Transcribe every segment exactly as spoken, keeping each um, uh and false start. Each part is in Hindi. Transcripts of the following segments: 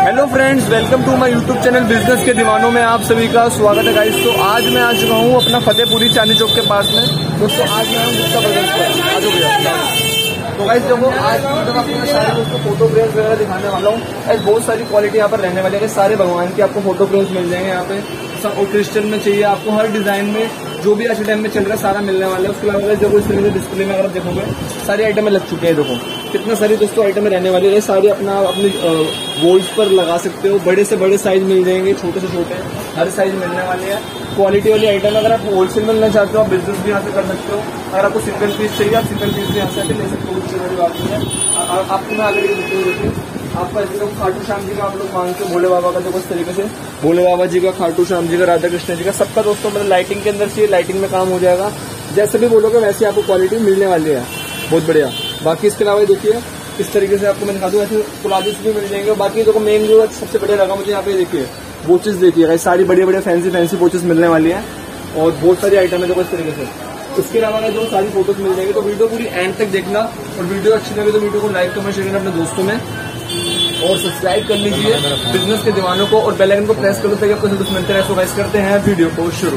Hello friends, welcome to my YouTube channel business के दीवानों में आप सभी का स्वागत है गाइस। तो आज मैं आ चुका हूँ अपना फतेहपुरी चांदनी चौक के पास में। दोस्तों आज मैं हूँ गुप्ता ब्रदर्स पर। आ जाओ भैया। तो गाइस देखो, आज मतलब आपको सारे दोस्तों फोटो फ्रेम्स वगैरह दिखाने वाला हूँ। गाइस बहुत सारी क्वालिटी यहाँ पर रहने वाली है। सारे भगवान के आपको फोटो फ्रेम्स मिल जाएंगे यहाँ पे। सब और क्रिस्टल में चाहिए आपको, हर डिजाइन में जो भी आज के टाइम में चल रहा है सारा मिलने वाला है। उसके अलावा जो इस तरीके से डिस्प्ले में अगर आप देखोगे सारी आइटमें लग चुके हैं। देखो कितना सारी दोस्तों आइटमें रहने वाली है। सारी अपना अपनी वॉल्स पर लगा सकते हो। बड़े से बड़े साइज मिल जाएंगे, छोटे से छोटे हर साइज मिलने वाले हैं। क्वालिटी वाली आइटम अगर आप होलसेल में लेना चाहते हो आप बिजनेस भी यहाँ से कर सकते हो। अगर आपको सिंगल पीस चाहिए आप सिंगल पीस भी यहाँ से ले सकते हो। उसकी बड़ी बात नहीं है। आपको मैं आगे देखिए आपका इस खाटू श्याम जी का आप लोग मानते हो, भोले बाबा का देखो इस तरीके से भोले बाबा जी का, खाटू श्याम जी का, राधा कृष्ण जी का, सबका दोस्तों मतलब लाइटिंग के अंदर चाहिए, लाइटिंग में काम हो जाएगा। जैसे भी बोलोगे वैसे आपको क्वालिटी मिलने वाली है, बहुत बढ़िया। बाकी इसके अलावा देखिए इस तरीके से आपको मैं दिखा दूं, ऐसे कुलादिस भी मिल जाएंगे। बाकी देखो मेन जो सबसे बढ़िया लगा मुझे यहाँ पे देखिए वॉचेस देखिए, सारी बड़ी बड़ी फैंसी फैंसी वॉचेस मिलने वाली है और बहुत सारी आइटम है देखो इस तरीके से। इसके अलावा जो सारी फोटोज मिल जाएंगे। तो वीडियो पूरी एंड तक देखना और वीडियो अच्छी लगे तो वीडियो को लाइक कमेंट शेयर करना अपने दोस्तों में और सब्सक्राइब कर लीजिए बिजनेस के दीवानों को और बेल आइकन को प्रेस करो ताकि आपको सब मिलते रहे। सो गाइस करते हैं वीडियो को शुरू।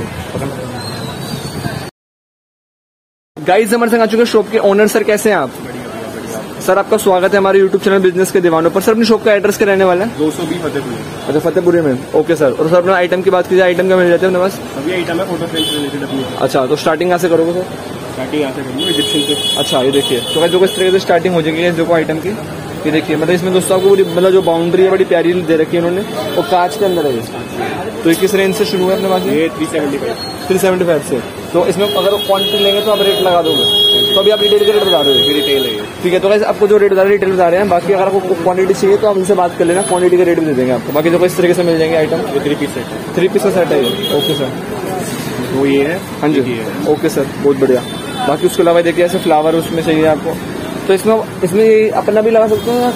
गाइस हमारे संग आ चुके शॉप के ओनर सर, कैसे हैं आप? सर आपका स्वागत है हमारे यूट्यूब चैनल बिजनेस के दीवानों पर। सर अपनी शॉप का एड्रेस क्या रहने वाला है? दो सौ बीस फतेहपुरी। अच्छा फतेहपुरी में, ओके सर। और सर अपना आइटम की बात कीजिए, आइटम क्या मिल जाते हैं अपने पास? अभी आइटम है फोटो फ्रेम से रिलेटेड अपनी। अच्छा तो स्टार्टिंग यहाँ से करोगे सर? स्टार्टिंग यहाँ से करूँगा इजिप्शियन से। अच्छा ये देखिए तो जो इस तरीके से स्टार्टिंग हो जाएगी देखो आइटम की। ये देखिए मतलब इसमें दोस्तों आपको पूरी मतलब जो बाउंड्री है बड़ी प्यारी दे रखी है उन्होंने और कांच के अंदर है ये। तो ये किस रेंज से शुरू है अपने पास? ये three seventy five three seventy five से। तो इसमें अगर क्वांटिटी लेंगे तो आप रेट लगा दोगे? तो अभी आप रिटेल के रेट बता रहे हो? रिटेल है। ठीक है तो वैसे आपको जो रेट बता रहे हैं रिटेल बता रहे हैं। बाकी अगर आपको क्वांटिटी चाहिए तो आप उनसे बात कर लेना, क्वांटिटी का रेट भी दे देंगे आपको। बाकी देखो इस तरीके से मिल जाएंगे item. Three piece set three piece का सेट है ये, ओके सर। वो ये है, हाँ जी ओके सर, बहुत बढ़िया। बाकी उसके अलावा देखिए ऐसे फ्लावर उसमें चाहिए आपको तो इसमें इसमें अपना भी लगा सकते हैं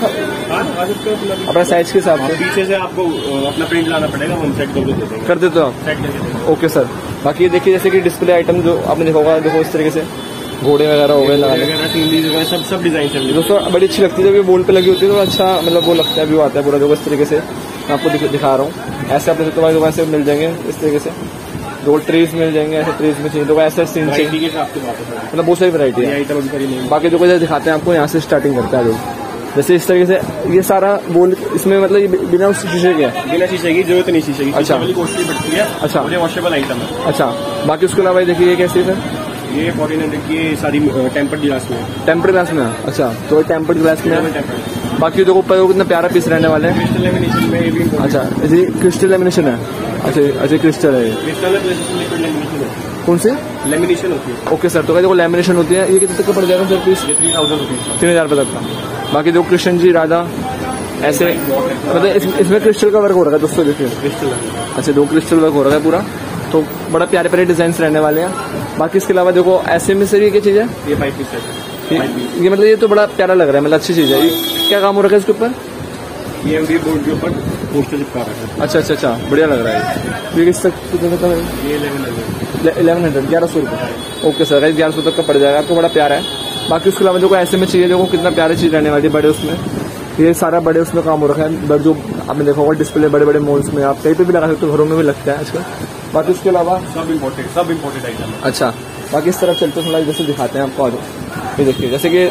अपना साइज के हिसाब से। पीछे से आपको अपना प्रिंट लाना पड़ेगा, हम सेट करके दे देंगे। कर देते हो आप? सेट करके दे देंगे। Okay sir. बाकी ये देखिए जैसे कि डिस्प्ले आइटम जो आपने देखा होगा, देखो इस तरीके से घोड़े वगैरह हो गए लगाने, सब सब डिजाइन चल रही है दोस्तों, बड़ी अच्छी लगती है जब ये बोल पे लगी होती है तो अच्छा मतलब वो लगता है, व्यू आता है पूरा। देखो इस तरीके से मैं आपको दिखा रहा हूँ। ऐसे अपने तो वैसे मिल जाएंगे इस तरीके से, दो ट्रीज मिल जाएंगे ऐसे ट्रीज में चाहिए तो ऐसे सीन चाहिए, मतलब बहुत सारी वैरायटी है। बाकी जो कुछ दिखाते हैं आपको यहाँ से स्टार्टिंग करते हैं लोग। जैसे इस तरीके से ये सारा बोल इसमें मतलब ये बिना शीशे के है, बिना शीशे की जरूरत नहीं शीशे की। अच्छा कॉस्टली पड़ती है। अच्छा वॉशेबल आइटम है। अच्छा बाकी उसके अलावा देखिए ये कैसी है? ये फोर्टीन हंड्रेड की सारी टेम्पर्ड ग्लास में। टेम्पर्ड ग्लास में? अच्छा तो टेम्पर्ड ग्लास में। बाकी देखो ऊपर कितना प्यारा पीस रहने वाले हैं। क्रिस्टल लेमिनेशन में भी। अच्छा जी क्रिस्टल लेमिनेशन है। अच्छा अच्छा क्रिस्टल है, क्रिस्टल लेमिनेशन है। कौन सी लेमिनेशन होती है? Okay sir. तो देखो लेमिनेशन होती है, ये कितने तक का पड़ जाएगा sir piece? Three thousand rupees, तीन हजार रुपये तक का। बाकी देखो कृष्ण जी राधा ऐसे मतलब इस, इसमें क्रिस्टल का वर्क हो रहा है दोस्तों, देखिए क्रिस्टल। अच्छा दो क्रिस्टल वर्क हो रहा है पूरा, तो बड़ा प्यारे प्यारे डिजाइन रहने वाले हैं। बाकी इसके अलावा देखो ऐसे में सर ये क्या चीज है? ये फाइव पीस सेट है। ये मतलब ये तो बड़ा प्यारा लग रहा है, मतलब अच्छी चीज है। ये क्या काम हो रखा है इसके ऊपर? ये एमडी बोर्ड के ऊपर पोस्टर चिपका रखा है। अच्छा अच्छा अच्छा बढ़िया लग रहा है। ये किस तक कितने तक है? ये इलेवन हंड्रेड इलेवन हंड्रेड ग्यारह सौ रुपये। ओके सर, ग्यारह सौ तक का पड़ जाएगा आपको, बड़ा प्यारा है। बाकी उसके अलावा देखो ऐसे में चाहिए, देखो कितना प्यारी चीज रहने वाली है बड़े उसमें। ये सारा बड़े उसमें काम हो रखा है, बट जो आपने देखा होगा डिस्प्ले बड़े बड़े मॉल्स में आप कहीं पे भी लगा सकते हो, घरों में भी लगता है आजकल। बाकी उसके अलावा सब इम्पोर्टेड सब इम्पोर्टेड आइटम है। अच्छा बाकी इस तरफ चलते थोड़ा जैसे दिखाते हैं आपको। आ जाओ ये देखिए जैसे कि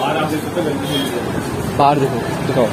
बाहर देखो दिखाओ।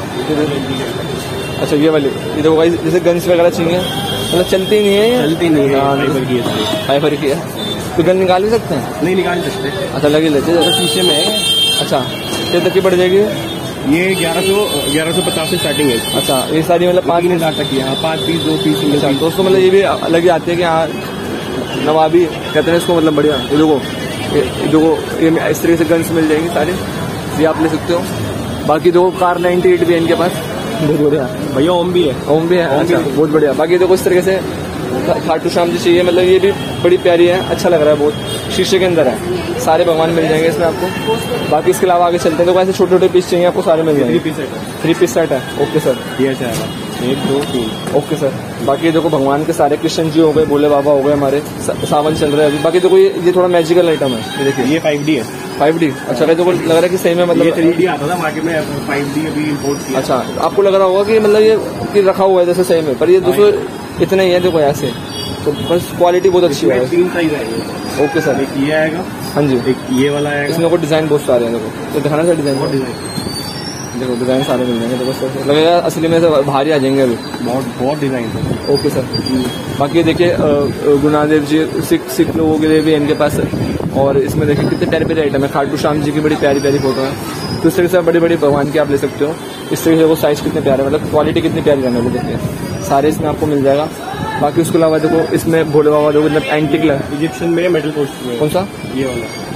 अच्छा ये वाली ये देखो भाई, जैसे गन्स वगैरह चाहिए, मतलब चलती नहीं है, चलती नहीं है, फाइबर की है। फाइबर की है तो गन निकाल भी सकते हैं? नहीं निकाल सकते। अच्छा लगे लेते हैं शीशे में है। अच्छा कितने तक की पड़ जाएगी? ये ग्यारह सौ ग्यारह सौ पचास से स्टार्टिंग है। अच्छा ये सारी मतलब पाँच हजार तक की है। पाँच पीस दो पीस। अच्छा दोस्तों मतलब ये भी अलग ही आती है कि हाँ नवाबी कहते हैं इसको, मतलब बढ़िया। ये देखो ये देखो ये इस तरीके से गन्स मिल जाएंगी सारी, ये आप ले सकते हो। बाकी देखो कार नाइन्टी एट भी है इनके पास, बहुत बढ़िया भैया। ओम भी है, ओम भी है। अच्छा बहुत बढ़िया। बाकी देखो इस तरीके से खाटू श्याम जी चाहिए, मतलब ये भी बड़ी प्यारी है, अच्छा लग रहा है बहुत। शीशे के अंदर है, सारे भगवान मिल जाएंगे इसमें आपको। बाकी इसके अलावा आगे चलते हैं तो ऐसे छोटे छोटे पीस चाहिए आपको, सारे मिल जाएंगे। थ्री पीस सेट है। थ्री पीस सेट है, ओके सर। ये जाएगा एक दो तीन, ओके सर। बाकी देखो भगवान के सारे कृष्ण जी हो गए, भोले बाबा हो गए हमारे, सावन चल रहे हैं अभी। बाकी देखो ये ये थोड़ा मैजिकल आइटम है, ये देखिए ये फाइव डी है। फाइव डी अच्छा कैसे लग रहा है कि सही में ये मतलब थ्री डी आता था मार्केट में, फाइव डी अभी इम्पोर्ट किया। अच्छा आपको लग रहा होगा कि मतलब ये कि रखा हुआ है जैसे सही में, पर ये दोस्तों इतना ही है देखो ऐसे, तो बस क्वालिटी बहुत अच्छी है। तीन साइज आएंगे। ओके सर, एक ये आएगा, हाँ जी, एक ये वाला आएगा। इसमें कोई डिजाइन बहुत सारे हैं देखो, तो दिखाना सर डिजाइन, डिजाइन देखो डिजाइन सारे मिल जाएंगे, देखो सर लगेगा असली में से भारी आ जाएंगे अभी। बहुत बहुत डिजाइन है। ओके सर, बाकी देखिए गुरुनादेव जी सिख सिख लोगों के लिए भी इनके पास है, और इसमें देखिए कितने प्यारे प्यारे आइटम है। खाटू श्याम जी की बड़ी प्यारी प्यारी फोटो है, तो इस तरीके से बड़ी बड़ी भगवान की आप ले सकते हो। इस तरीके से वो साइज कितने प्यारे, मतलब क्वालिटी कितनी प्यारी रहने वाली देखिए, सारे इसमें आपको मिल जाएगा। बाकी उसके अलावा देखो इसमें भोले बाबा देखो मतलब एंटिक लग इजिप्शियन में मेटल पोस्ट में। कौन सा? ये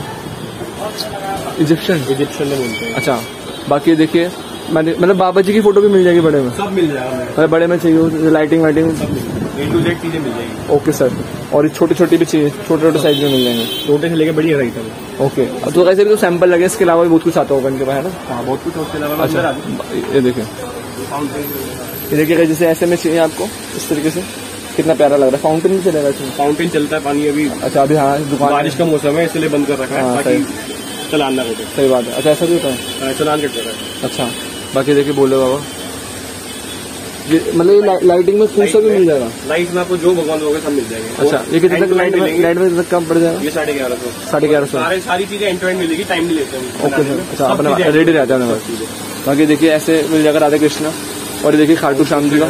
वाला इजिप्शियन, इजिप्शियन में मिलते हैं। अच्छा बाकी देखिए मतलब बाबा जी की फोटो भी मिल जाएगी बड़े में, सब मिल जाएगा, मतलब बड़े में चाहिए लाइटिंग वाइटिंग सब मिल जाएगा, ए टू जेड चीजें मिल जाएगी। ओके सर, और ये छोटी छोटी भी चाहिए, छोटे छोटे साइज में मिल जाएंगे, छोटे से लेकर बढ़िया आइटम। ओके तो ऐसे भी तो सैंपल लगे, इसके अलावा भी बहुत कुछ आता होगा इनके पास है ना? हाँ बहुत कुछ उसके अलावा। अच्छा ये देखिए, ये देखिए जैसे ऐसे में चाहिए आपको इस तरीके से, कितना प्यारा लग रहा है। फाउंटेन भी चलेगा इसमें? फाउंटेन चलता है पानी अभी। अच्छा अभी हाँ दुकान बारिश का मौसम है इसलिए बंद कर रखा है, हाँ, ताकि चलान ना कटे। सही बात है। अच्छा ऐसा भी होता है, चलान कट रहा है। अच्छा बाकी देखिए बोले बाबा ये मतलब ये ला, लाइटिंग में कौन सा भी मिल जाएगा? लाइट में आपको जो भगवान दोगे सब मिल जाएंगे। अच्छा ये कितने तक लाइट में लाइट में तक कम पड़ जाएगा? ये साढ़े ग्यारह सौ साढ़े ग्यारह सौ सारे सारी चीजें एंड टू एंड मिलेगी, टाइम नहीं लेते हैं। ओके सर, अच्छा अपना रेडी रहता है बस। बाकी देखिए ऐसे मिल जाएगा राधा कृष्ण, और ये देखिए खाटू श्याम जी का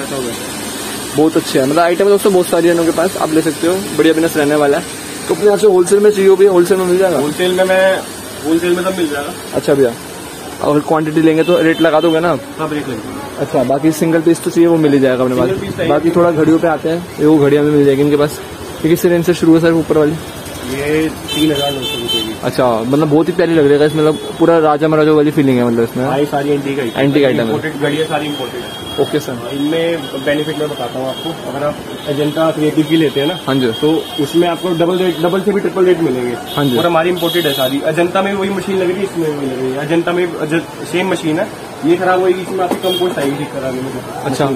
बहुत अच्छे है, मतलब आइटम दोस्तों बहुत सारी है इनके पास, आप ले सकते हो, बढ़िया बिजनेस रहने वाला है। तो अपने यहाँ से होलसेल में चाहिए भी होलसेल में मिल जाएगा? होलसेल में मैं होलसेल में सब मिल जाएगा। अच्छा भैया, और क्वांटिटी लेंगे तो रेट लगा दोगे ना? सब रेट लगेगा। अच्छा बाकी सिंगल पीस तो चाहिए वो मिल ही जाएगा अपने पास। बाकी थोड़ा घड़ियों पे आते हैं, वो घड़ियां भी मिल जाएगी इनके पास। ये किस रेंज से शुरू है सर ऊपर वाली? ये तीन हजार नौ सौ रुपए की। अच्छा मतलब बहुत ही प्यारी लग रही है इसमें, मतलब पूरा राजा महाराजा वाली फीलिंग है मतलब इसमें। सारी सारी एंटीक आइटम, एंटीक आइटम है, इंपोर्टेड घड़ियां सारी इंपोर्टेड। ओके सर, इनमें बेनिफिट मैं बताता हूँ आपको। अगर आप अजंता क्रिएटिव की लेते हैं ना, हाँ जी, तो उसमें आपको डबल रेट, डबल से भी ट्रिपल रेट मिलेंगे। हाँ जी, और हमारी इंपोर्टेड है सारी। अजंता में वही मशीन लग रही है, इसमें वही लग रही है। अजंता में सेम मशीन है, ये खराब होगी, इसमें आपकी कम कॉस्ट आएगी ठीक कराने में। अच्छा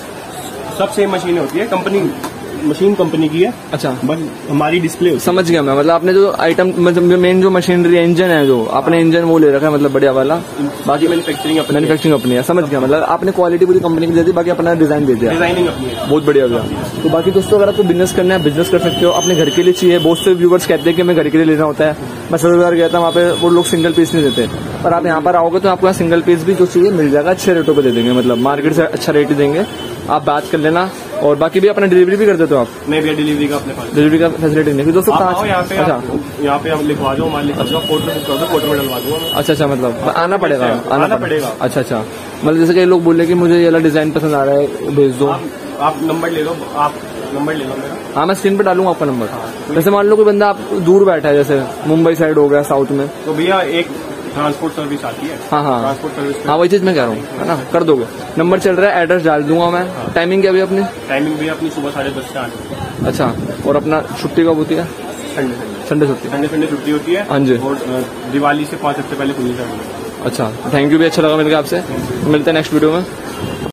सब सेम मशीन होती है, कंपनी मशीन कंपनी की है। अच्छा बस हमारी डिस्प्ले। समझ गया मैं, मतलब आपने जो आइटम मतलब मेन जो मशीनरी इंजन है जो आपने इंजन वो ले रखा है मतलब बढ़िया वाला, बाकी मैन्युफैक्चरिंग अपनी मैन्युफैक्चरिंग अपनी है। समझ गया, मतलब आपने क्वालिटी पूरी कंपनी की दे दी, बाकी अपना डिजाइन दे दिया, डिजाइनिंग अपनी है। बहुत बढ़िया भैया। तो बाकी दोस्तों अगर आपको बिजनेस करना है बिजनेस कर सकते हो, अपने घर के लिए चाहिए। बहुत से व्यूवर्स कहते हैं कि मैं घर के लिए लेना होता है, मैं सदर गया था वहाँ पे वो लोग सिंगल पीस नहीं देते, पर आप यहाँ पर आओगे तो आपको यहाँ सिंगल पीस भी जो चाहिए मिल जाएगा, अच्छे रेटों पे दे देंगे, मतलब मार्केट से अच्छा रेट देंगे, आप बात कर लेना। और बाकी भी अपना डिलीवरी भी कर देते हो आप? मैं भी डिलीवरी का अपने पास डिलीवरी का फैसिलिटी नहीं दोस्तों कहाँ? यहाँ पे अच्छा यहाँ पे हम लिखवा दो, मान लिखवा दो, फोटो बुक कर दो, फोटो में डलवा दूंगा। अच्छा अच्छा, मतलब आना पड़ेगा? आना पड़ेगा। अच्छा अच्छा, मतलब जैसे कई लोग बोले कि मुझे ये वाला डिजाइन पसंद आ रहा है, भेज दो। आप नंबर ले लो, आप नंबर ले लो मेरा। हाँ मैं स्क्रीन पे डालूंगा आपका नंबर। जैसे मान लो कोई बंदा आप दूर बैठा है, जैसे मुंबई साइड हो गया, साउथ में, तो भैया एक ट्रांसपोर्ट सर्विस आती है। हाँ हाँ ट्रांसपोर्ट सर्विस, हाँ वही चीज मैं कह रहा हूँ, है ना, कर दोगे? नंबर चल रहा है, एड्रेस डाल दूंगा मैं। टाइमिंग क्या भी अपनी? टाइमिंग भी अपनी सुबह साढ़े दस से आठ। अच्छा, और अपना छुट्टी कब होती है? संडे संडे छुट्टी, संडे संडे छुट्टी होती है। हाँ जी, और दिवाली से पाँच हफ्ते पहले खुली जाएगी। अच्छा थैंक यू भी, अच्छा लगा मिलकर आपसे, मिलते हैं नेक्स्ट वीडियो में।